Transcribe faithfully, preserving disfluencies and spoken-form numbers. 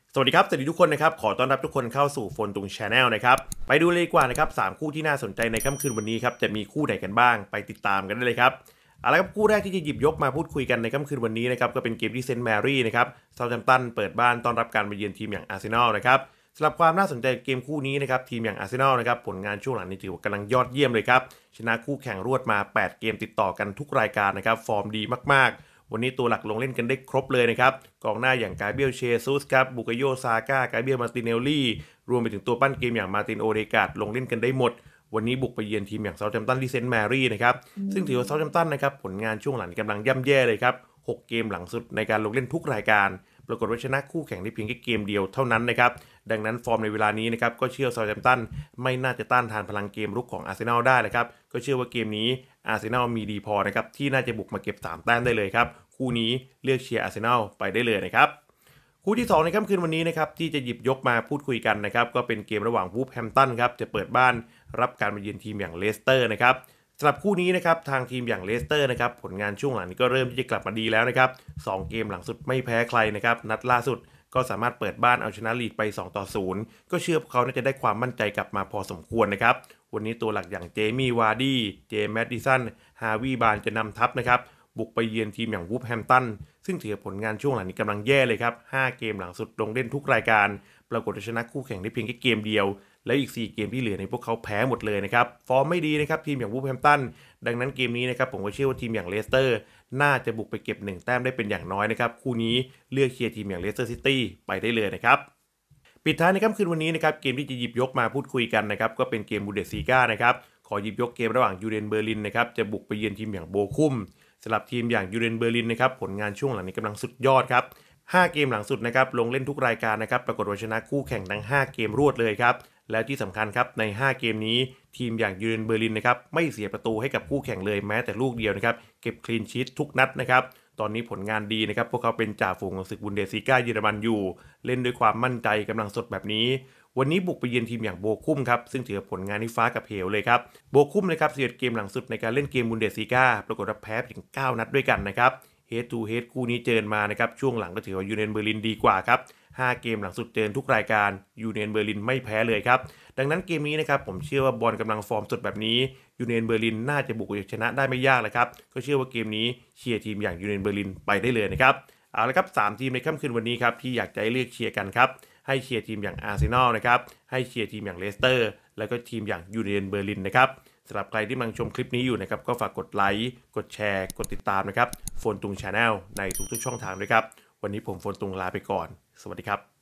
สวัสดีครับสวัสดีทุกคนนะครับขอต้อนรับทุกคนเข้าสู่โฟนตุงชาแนลนะครับไปดูเลยดีกว่านะครับสามคู่ที่น่าสนใจในค่ำคืนวันนี้ครับจะมีคู่ไหนกันบ้างไปติดตามกันได้เลยครับเอาละครับคู่แรกที่จะหยิบยกมาพูดคุยกันในค่ำคืนวันนี้นะครับก็เป็นเกมที่เซนต์แมรี่นะครับเซาท์แฮมป์ตันเปิดบ้านต้อนรับการมาเยือนทีมอย่างอาร์เซนอลนะครับสำหรับความน่าสนใจเกมคู่นี้นะครับทีมอย่างอาร์เซนอลนะครับผลงานช่วงหลังนี้ถือว่ากำลังยอดเยี่ยมเลยครับชนะคู่แข่งรวดมาแปดเกมติดต่อกันทุกรายการนะครับฟอร์มดีมากๆวันนี้ตัวหลักลงเล่นกันได้ครบเลยนะครับกองหน้าอย่างกาเบรียลเชซุสครับบุกโยซาก้ากาเบรียลมาร์ติเนลลี่รวมไปถึงตัวปั้นเกมอย่างมาร์ตินโอเดกาดลงเล่นกันได้หมดวันนี้บุกไปเยือนทีมอย่างเซาท์แฮมป์ตันที่เซนต์แมรี่นะครับซึ่งถือว่าเซาท์แฮมป์ตันนะครับผลงานช่วงหลังกำลังย่ำแย่เลยครับหกเกมหลังสุดในการลงเล่นทุกรายการปรากฏว่าชนะคู่แข่งได้เพียงแค่เกมเดียวเท่านั้นนะครับดังนั้นฟอร์มในเวลานี้นะครับก็เชื่อเซาท์แฮมป์ตันไม่น่าจะต้านทานพลังเกมรุกของอาร์เซนอลได้เลยครับก็เชื่อว่าเกมนี้อาร์เซนอลมีดีพอนะครับที่น่าจะบุกมาเก็บสามแต้มได้เลยครับคู่นี้เลือกเชียร์อาร์เซนอลไปได้เลยนะครับคู่ที่สองในค่ำคืนวันนี้นะครับที่จะหยิบยกมาพูดคุยกันนะครับก็เป็นเกมระหว่างวูฟแฮมป์ตันครับจะเปิดบ้านรับการมาเยือนทีมอย่างเลสเตอร์นะครับสำหรับคู่นี้นะครับทางทีมอย่างเลสเตอร์นะครับผลงานช่วงหลังนี้ก็เริ่มที่จะกลับมาดีแล้วนะครับสองเกมหลังสุดไม่แพ้ใครนะครับนัดล่าสุดก็สามารถเปิดบ้านเอาชนะลีดไปสองต่อศูนย์ก็เชื่อพวกเขาน่าจะได้ความมั่นใจกลับมาพอสมควรนะครับวันนี้ตัวหลักอย่างเจมี่วาร์ดี้เจมส์แมดดิสันฮาวิบานจะนำทัพนะครับบุกไปเยือนทีมอย่างวูฟแฮมป์ตันซึ่งถือผลงานช่วงหลังนี้กำลังแย่เลยครับห้าเกมหลังสุดลงเล่นทุกรายการปรากฏชนะคู่แข่งได้เพียงแค่เกมเดียวและอีกสี่เกมที่เหลือในพวกเขาแพ้หมดเลยนะครับฟอร์มไม่ดีนะครับทีมอย่างวูฟแฮมป์ตันดังนั้นเกมนี้นะครับผมก็เชื่อว่าทีมอย่างเลสเตอร์น่าจะบุกไปเก็บหนึ่งแต้มได้เป็นอย่างน้อยนะครับคู่นี้เลือกเชียร์ทีมอย่างเลสเตอร์ซิตี้ไปได้เลยนะครับปิดท้ายในค่ำคืนวันนี้นะครับเกมที่จะหยิบยกมาพูดคุยกันนะครับก็เป็นเกมบูเดสซีกานะครับขอหยิบยกเกมระหว่างยูเรนเบอร์ลินนะครับจะบุกไปเยือนทีมอย่างโบคุมสำหรับทีมอย่างยูเรนเบอร์ลินนะครับผลงานช่วงหลังนี้กำลังสุดยอดครับห้าเกมหลังสุดนะครับลงเล่นทุกรายการนะครับปรากฏว่าชนะคู่แข่งทั้งห้าเกมรวดเลยครับและที่สำคัญครับในห้าเกมนี้ทีมอย่างยูเรนเบอร์ลินนะครับไม่เสียประตูให้กับคู่แข่งเลยแม้แต่ลูกเดียวนะครับเก็บคลีนชีททุกนัดนะครับตอนนี้ผลงานดีนะครับพวกเขาเป็นจ่าฝูงของศึกบุนเดสซีกาเยอรมันอยู่เล่นด้วยความมั่นใจกำลังสดแบบนี้วันนี้บุกไปเยือนทีมอย่างโบคุมครับซึ่งถือผลงานที่ฟ้ากับเหวเลยครับโบคุมนะครับสิบเอ็ดเกมหลังสุดในการเล่นเกมบุนเดสซีกาปรากฏว่าแพ้ถึงเก้านัดด้วยกันนะครับเฮดทูเฮดคู่นี้เจอมานะครับช่วงหลังก็ถือว่ายูเนียนเบอร์ลินดีกว่าครับห้าเกมหลังสุดเจอทุกรายการยูเนียนเบอร์ลินไม่แพ้เลยครับดังนั้นเกมนี้นะครับผมเชื่อว่าบอลกำลังฟอร์มสดแบบนี้ยูเนียนเบอร์ลินน่าจะบุกไปชนะได้ไม่ยากเลยครับก็เชื่อว่าเกมนี้เชียร์ทีมอย่างยูเนียนเบอร์ลินไปได้เลยนะครับเอาละครับสามทีมในค่ำคืนวันนี้ครับที่อยากจะให้เลือกเชียร์กันครับให้เชียร์ทีมอย่างอาร์เซนอลนะครับให้เชียร์ทีมอย่างเลสเตอร์แล้วก็ทีมอย่างยูเนียนเบอร์ลินนะครับสำหรับใครที่กำลังชมคลิปนี้อยู่นะครับก็ฝากกดไลค์กดแชร์กดติดตามนะครับโฟนตุงชาแนลในทุกๆช่องทางด้วยครับวันนี้ผมโฟนตุงลาไปก่อนสวัสดีครับ